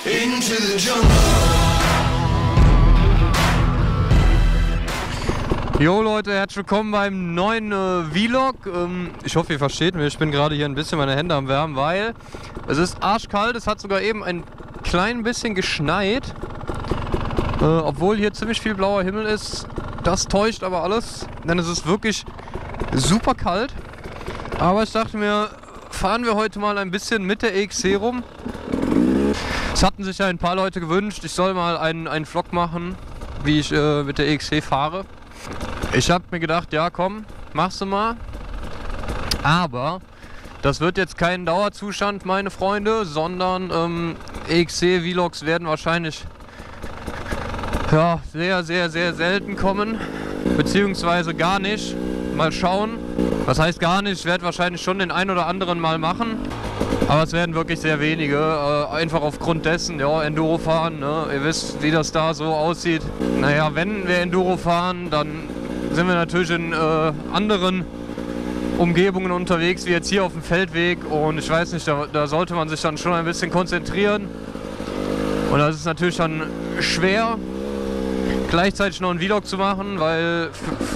into the jungle. Jo Leute, herzlich willkommen beim neuen Vlog. Ich hoffe, ihr versteht mich. Ich bin gerade hier ein bisschen meine Hände am Wärmen, weil es ist arschkalt. Es hat sogar eben ein klein bisschen geschneit. Obwohl hier ziemlich viel blauer Himmel ist. Das täuscht aber alles, denn es ist wirklich super kalt. Aber ich dachte mir, fahren wir heute mal ein bisschen mit der EXC rum. Es hatten sich ja ein paar Leute gewünscht, ich soll mal einen Vlog machen, wie ich mit der EXC fahre. Ich habe mir gedacht, ja komm, machst du mal. Aber das wird jetzt kein Dauerzustand, meine Freunde, sondern EXC-Vlogs werden wahrscheinlich sehr selten kommen. Beziehungsweise gar nicht. Mal schauen. Was heißt gar nicht? Ich werde wahrscheinlich schon den einen oder anderen mal machen. Aber es werden wirklich sehr wenige. Einfach aufgrund dessen, ja, Enduro fahren. Ne? Ihr wisst, wie das da so aussieht. Naja, wenn wir Enduro fahren, dann sind wir natürlich in anderen Umgebungen unterwegs, wie jetzt hier auf dem Feldweg. Und ich weiß nicht, da sollte man sich dann schon ein bisschen konzentrieren. Und das ist natürlich dann schwer, gleichzeitig noch einen Vlog zu machen, weil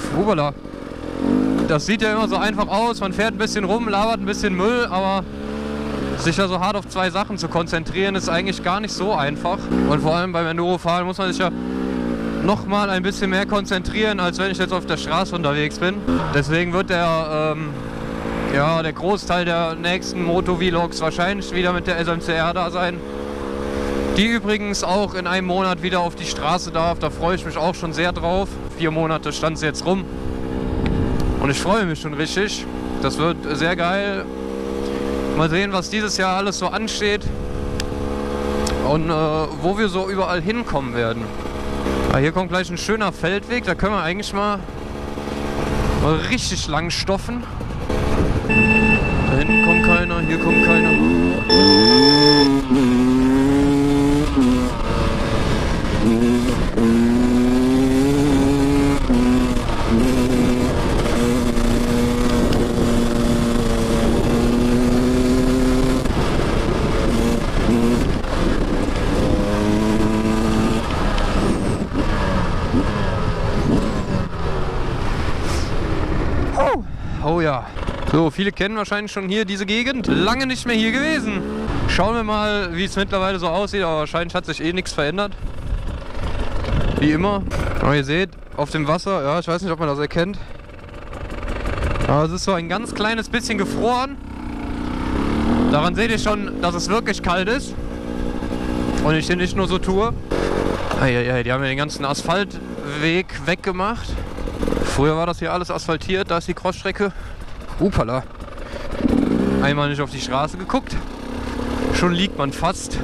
das sieht ja immer so einfach aus, man fährt ein bisschen rum, labert ein bisschen Müll, aber sich ja so hart auf zwei Sachen zu konzentrieren, ist eigentlich gar nicht so einfach. Und vor allem beim Endurofahren muss man sich ja noch mal ein bisschen mehr konzentrieren, als wenn ich jetzt auf der Straße unterwegs bin. Deswegen wird der Großteil der nächsten Moto-Vlogs wahrscheinlich wieder mit der SMCR da sein. Die übrigens auch in einem Monat wieder auf die Straße darf, da freue ich mich auch schon sehr drauf. 4 Monate stand sie jetzt rum und ich freue mich schon richtig. Das wird sehr geil. Mal sehen, was dieses Jahr alles so ansteht und wo wir so überall hinkommen werden. Hier kommt gleich ein schöner Feldweg, da können wir eigentlich mal richtig lang stoffen. Da hinten kommt keiner, hier kommt keiner. Oh ja. So, viele kennen wahrscheinlich schon hier diese Gegend. Lange nicht mehr hier gewesen. Schauen wir mal, wie es mittlerweile so aussieht, aber wahrscheinlich hat sich eh nichts verändert. Wie immer. Aber ihr seht, auf dem Wasser, ja, ich weiß nicht, ob man das erkennt. Aber es ist so ein ganz kleines bisschen gefroren. Daran seht ihr schon, dass es wirklich kalt ist. Und ich hier nicht nur so tue. Die haben ja den ganzen Asphaltweg weggemacht. Früher war das hier alles asphaltiert, da ist die Crossstrecke. Upala. Einmal nicht auf die Straße geguckt. Schon liegt man fast.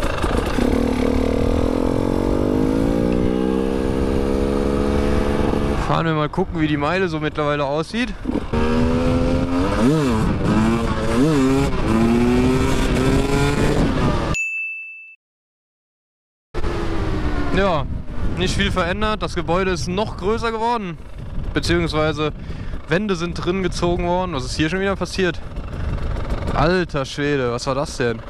Fahren wir mal gucken, wie die Meile so mittlerweile aussieht. Ja, nicht viel verändert. Das Gebäude ist noch größer geworden. Beziehungsweise Wände sind drin gezogen worden. Was ist hier schon wieder passiert? Alter Schwede, was war das denn?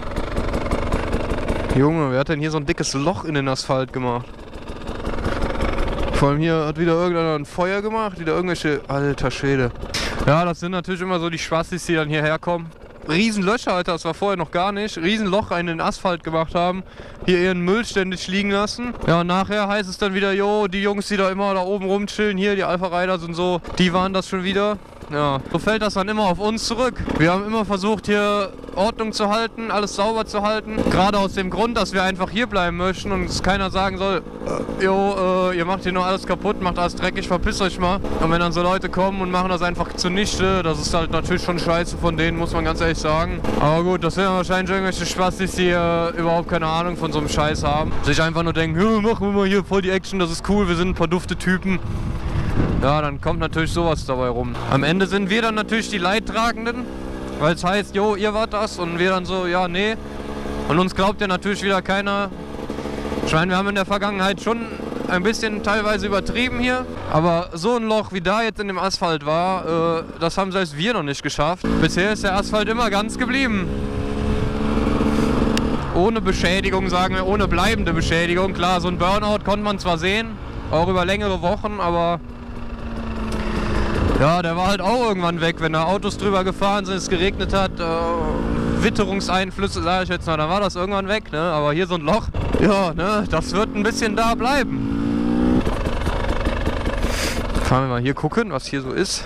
Junge, wer hat denn hier so ein dickes Loch in den Asphalt gemacht? Vor allem hier hat wieder irgendeiner ein Feuer gemacht, wieder irgendwelche... Alter Schwede. Ja, das sind natürlich immer so die Spastis, die dann hierher kommen. Riesenlöcher, Alter, das war vorher noch gar nicht. Riesenloch in den Asphalt gemacht haben. Hier ihren Müll ständig liegen lassen. Ja, und nachher heißt es dann wieder, jo, die Jungs, die da immer da oben rumchillen, hier, die Alpha Riders und so, die waren das schon wieder. Ja, so fällt das dann immer auf uns zurück. Wir haben immer versucht, hier Ordnung zu halten, alles sauber zu halten. Gerade aus dem Grund, dass wir einfach hier bleiben möchten und es keiner sagen soll, ihr macht hier nur alles kaputt, macht alles dreckig, verpisst euch mal. Und wenn dann so Leute kommen und machen das einfach zunichte, das ist halt natürlich schon scheiße von denen, muss man ganz ehrlich sagen. Aber gut, das sind ja wahrscheinlich irgendwelche Spastis, die überhaupt keine Ahnung von so einem Scheiß haben. Sich einfach nur denken, machen wir mal hier voll die Action, das ist cool, wir sind ein paar dufte Typen. Ja, dann kommt natürlich sowas dabei rum. Am Ende sind wir dann natürlich die Leidtragenden, weil es heißt, jo, ihr wart das und wir dann so, ja, nee. Und uns glaubt ja natürlich wieder keiner. Ich meine, wir haben in der Vergangenheit schon ein bisschen teilweise übertrieben hier, aber so ein Loch wie da jetzt in dem Asphalt war, das haben selbst wir noch nicht geschafft. Bisher ist der Asphalt immer ganz geblieben. ohne Beschädigung, sagen wir, ohne bleibende Beschädigung. Klar, so ein Burnout konnte man zwar sehen, auch über längere Wochen, aber ja, der war halt auch irgendwann weg, wenn da Autos drüber gefahren sind, es geregnet hat, Witterungseinflüsse, sage ich jetzt mal, dann war das irgendwann weg, ne? Aber hier so ein Loch, ja, ne, das wird ein bisschen da bleiben. Fahren wir mal hier gucken, was hier so ist.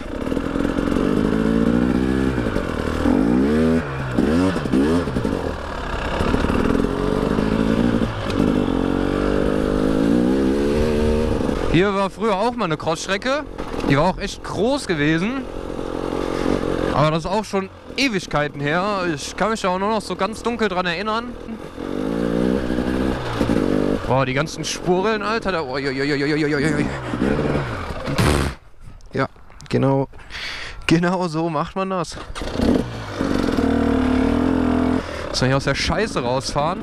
Hier war früher auch mal eine Crossstrecke. Die war auch echt groß gewesen. Aber das ist auch schon Ewigkeiten her. Ich kann mich da auch nur noch so ganz dunkel dran erinnern. Boah, die ganzen Spuren, Alter. Oh, ja, genau. Genau so macht man das. Muss man hier aus der Scheiße rausfahren.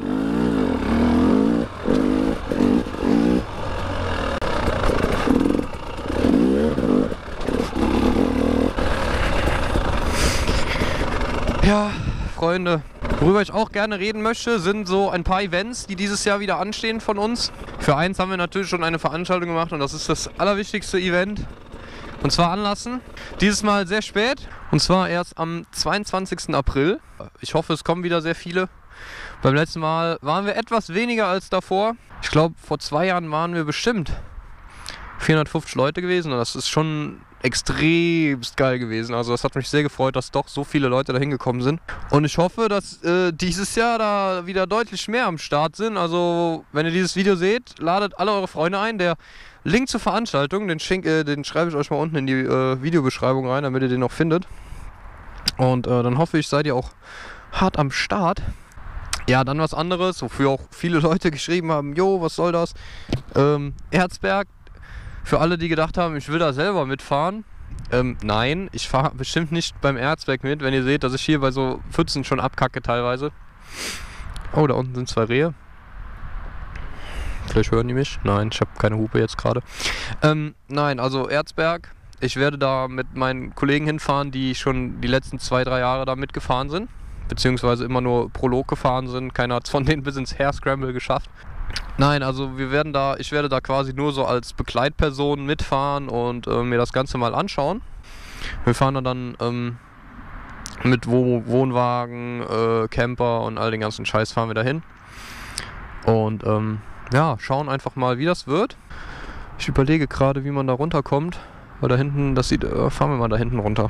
Ja, Freunde, worüber ich auch gerne reden möchte, sind so ein paar Events, die dieses Jahr wieder anstehen von uns. Für eins haben wir natürlich schon eine Veranstaltung gemacht und das ist das allerwichtigste Event. Und zwar Anlassen. Dieses Mal sehr spät und zwar erst am 22. April. Ich hoffe, es kommen wieder sehr viele. Beim letzten Mal waren wir etwas weniger als davor. Ich glaube, vor 2 Jahren waren wir bestimmt 450 Leute gewesen und das ist schon extremst geil gewesen. Also das hat mich sehr gefreut, dass doch so viele Leute da hingekommen sind. Und ich hoffe, dass dieses Jahr da wieder deutlich mehr am Start sind. Also wenn ihr dieses Video seht, ladet alle eure Freunde ein. Der Link zur Veranstaltung, den schreibe ich euch mal unten in die Videobeschreibung rein, damit ihr den noch findet. Und dann hoffe ich, seid ihr auch hart am Start. Ja, dann was anderes, wofür auch viele Leute geschrieben haben, jo, was soll das? Erzberg. Für alle, die gedacht haben, ich will da selber mitfahren, nein, ich fahre bestimmt nicht beim Erzberg mit, wenn ihr seht, dass ich hier bei so Pfützen schon abkacke teilweise. Oh, da unten sind 2 Rehe. Vielleicht hören die mich. Nein, ich habe keine Hupe jetzt gerade. Nein, also Erzberg, ich werde da mit meinen Kollegen hinfahren, die schon die letzten 2-3 Jahre da mitgefahren sind. Beziehungsweise immer nur Prolog gefahren sind. Keiner hat es von denen bis ins Hare Scramble geschafft. Nein, also ich werde da quasi nur so als Begleitperson mitfahren und mir das Ganze mal anschauen. Wir fahren dann mit Wohnwagen, Camper und all den ganzen Scheiß fahren wir dahin. Und ja, schauen einfach mal, wie das wird. Ich überlege gerade, wie man da runterkommt. Weil da hinten, das sieht, fahren wir mal da hinten runter.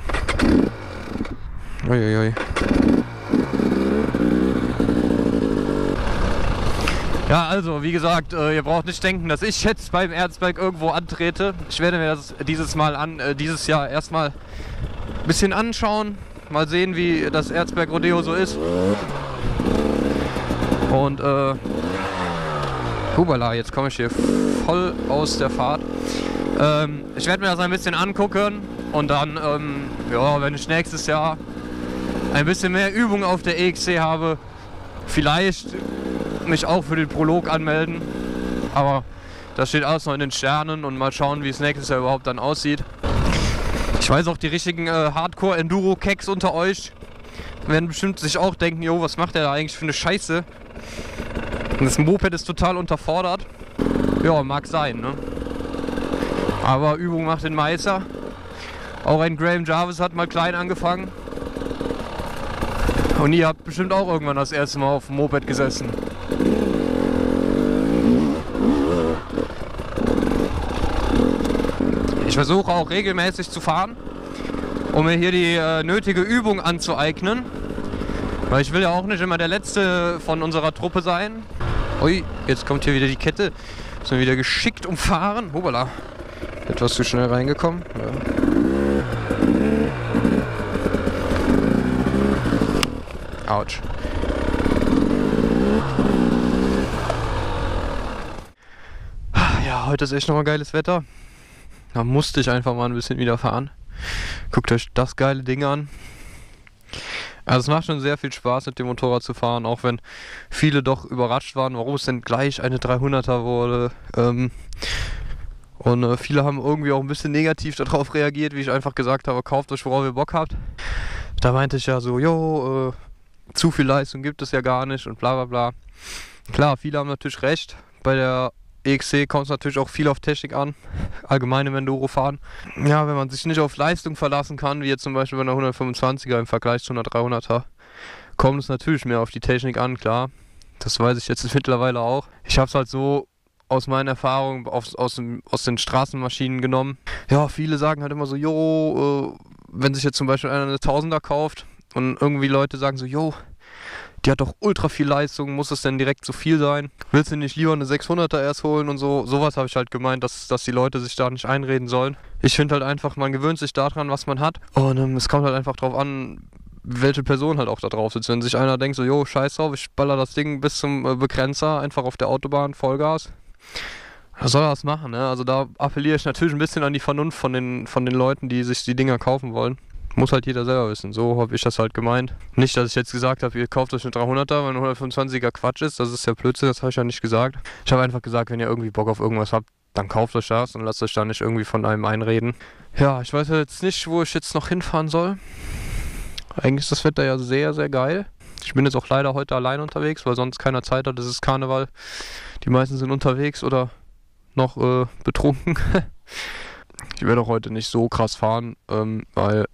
Uiuiui. Ja, also wie gesagt, ihr braucht nicht denken, dass ich jetzt beim Erzberg irgendwo antrete. Ich werde mir das dieses Jahr erstmal ein bisschen anschauen. Mal sehen, wie das Erzberg Rodeo so ist. Und hubala, jetzt komme ich hier voll aus der Fahrt. Ich werde mir das ein bisschen angucken und dann, ja, wenn ich nächstes Jahr ein bisschen mehr Übung auf der EXC habe, vielleicht mich auch für den Prolog anmelden, aber das steht alles noch in den Sternen und mal schauen, wie es nächstes Jahr überhaupt dann aussieht. Ich weiß auch, die richtigen Hardcore-Enduro-Keks unter euch werden bestimmt sich auch denken, jo, was macht der da eigentlich für eine Scheiße? Und das Moped ist total unterfordert. Ja, mag sein, ne? Aber Übung macht den Meister. Auch ein Graham Jarvis hat mal klein angefangen. Und ihr habt bestimmt auch irgendwann das erste Mal auf dem Moped gesessen. Ich versuche auch regelmäßig zu fahren, um mir hier die nötige Übung anzueignen. Weil ich will ja auch nicht immer der Letzte von unserer Truppe sein. Ui, jetzt kommt hier wieder die Kette. Müssen wir wieder geschickt umfahren. Hobala. Etwas zu schnell reingekommen. Ja. Autsch. Ja, heute ist echt nochmal geiles Wetter. Da musste ich einfach mal ein bisschen wieder fahren. Guckt euch das geile Ding an. Also es macht schon sehr viel Spaß, mit dem Motorrad zu fahren, auch wenn viele doch überrascht waren, warum es denn gleich eine 300er wurde. Und viele haben irgendwie auch ein bisschen negativ darauf reagiert, wie ich einfach gesagt habe, kauft euch, worauf ihr Bock habt. Da meinte ich ja so, jo, zu viel Leistung gibt es ja gar nicht und bla bla bla. Klar, viele haben natürlich recht. Bei der EXC kommt es natürlich auch viel auf Technik an, allgemein im Enduro-Fahren. Ja, wenn man sich nicht auf Leistung verlassen kann, wie jetzt zum Beispiel bei einer 125er im Vergleich zu einer 300er, kommt es natürlich mehr auf die Technik an, klar. Das weiß ich jetzt mittlerweile auch. Ich habe es halt so aus meinen Erfahrungen aus den Straßenmaschinen genommen. Ja, viele sagen halt immer so, wenn sich jetzt zum Beispiel einer eine 1000er kauft und irgendwie Leute sagen so, die hat doch ultra viel Leistung, muss es denn direkt so viel sein? Willst du nicht lieber eine 600er erst holen und so? Sowas habe ich halt gemeint, dass die Leute sich da nicht einreden sollen. Ich finde halt einfach, man gewöhnt sich daran, was man hat. Und es kommt halt einfach drauf an, welche Person halt auch da drauf sitzt. Wenn sich einer denkt so, scheiß drauf, ich baller das Ding bis zum Begrenzer, einfach auf der Autobahn, Vollgas. Da soll er das machen, ne? Also da appelliere ich natürlich ein bisschen an die Vernunft von den Leuten, die sich die Dinger kaufen wollen. Muss halt jeder selber wissen. So habe ich das halt gemeint. Nicht, dass ich jetzt gesagt habe, ihr kauft euch eine 300er, weil eine 125er Quatsch ist. Das ist ja Blödsinn, das habe ich ja nicht gesagt. Ich habe einfach gesagt, wenn ihr irgendwie Bock auf irgendwas habt, dann kauft euch das und lasst euch da nicht irgendwie von einem einreden. Ja, ich weiß jetzt nicht, wo ich jetzt noch hinfahren soll. Eigentlich ist das Wetter ja sehr, sehr geil. Ich bin jetzt auch leider heute allein unterwegs, weil sonst keiner Zeit hat. Es ist Karneval. Die meisten sind unterwegs oder noch betrunken. Ich werde auch heute nicht so krass fahren, weil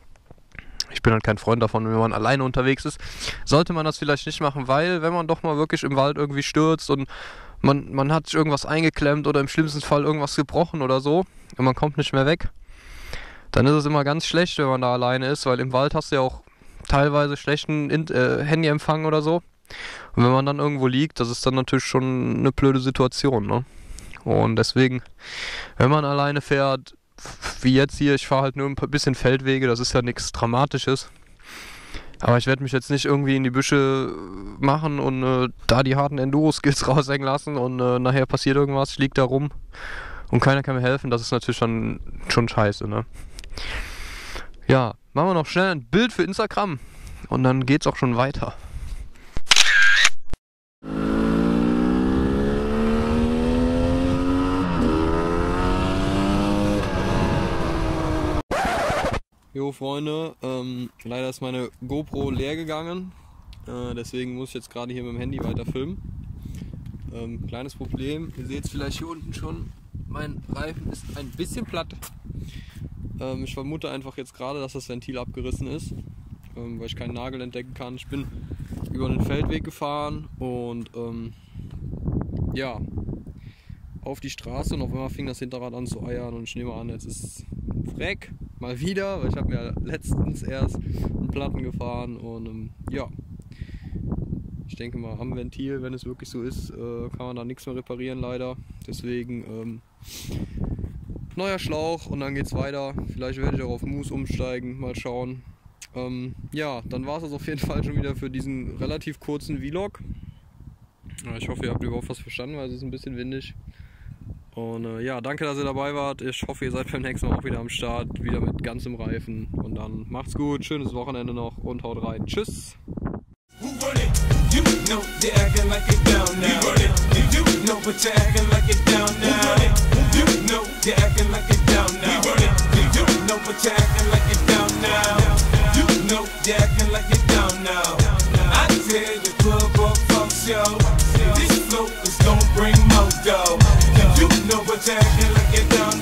ich bin halt kein Freund davon, wenn man alleine unterwegs ist. Sollte man das vielleicht nicht machen, weil wenn man doch mal wirklich im Wald irgendwie stürzt und man hat sich irgendwas eingeklemmt oder im schlimmsten Fall irgendwas gebrochen oder so und man kommt nicht mehr weg, dann ist es immer ganz schlecht, wenn man da alleine ist, weil im Wald hast du ja auch teilweise schlechten Handyempfang oder so. Und wenn man dann irgendwo liegt, das ist dann natürlich schon eine blöde Situation, ne? Und deswegen, wenn man alleine fährt, wie jetzt hier, ich fahre halt nur ein bisschen Feldwege, das ist ja nichts Dramatisches. Aber ich werde mich jetzt nicht irgendwie in die Büsche machen und da die harten Enduro-Skills raushängen lassen und nachher passiert irgendwas, ich liege da rum und keiner kann mir helfen, das ist natürlich schon scheiße, ne? Ja, machen wir noch schnell ein Bild für Instagram und dann geht's auch schon weiter. Jo Freunde, leider ist meine GoPro leer gegangen, deswegen muss ich jetzt gerade hier mit dem Handy weiter filmen. Kleines Problem, ihr seht es vielleicht hier unten schon, mein Reifen ist ein bisschen platt. Ich vermute einfach jetzt gerade, dass das Ventil abgerissen ist, weil ich keinen Nagel entdecken kann. Ich bin über den Feldweg gefahren und ja, auf die Straße und auf einmal fing das Hinterrad an zu eiern und ich nehme an, jetzt ist Freck, mal wieder, weil ich habe mir letztens erst einen Platten gefahren und ja, ich denke mal am Ventil, wenn es wirklich so ist, kann man da nichts mehr reparieren leider, deswegen neuer Schlauch und dann geht's weiter, vielleicht werde ich auch auf Moose umsteigen, mal schauen. Ja, dann war es das auf jeden Fall schon wieder für diesen relativ kurzen Vlog. Ich hoffe, ihr habt überhaupt was verstanden, weil es ist ein bisschen windig. Und ja, danke, dass ihr dabei wart. Ich hoffe, ihr seid beim nächsten Mal auch wieder am Start, wieder mit ganzem Reifen. Und dann macht's gut, schönes Wochenende noch und haut rein. Tschüss! This flow is gon' bring more dough. You know what's acting like you down.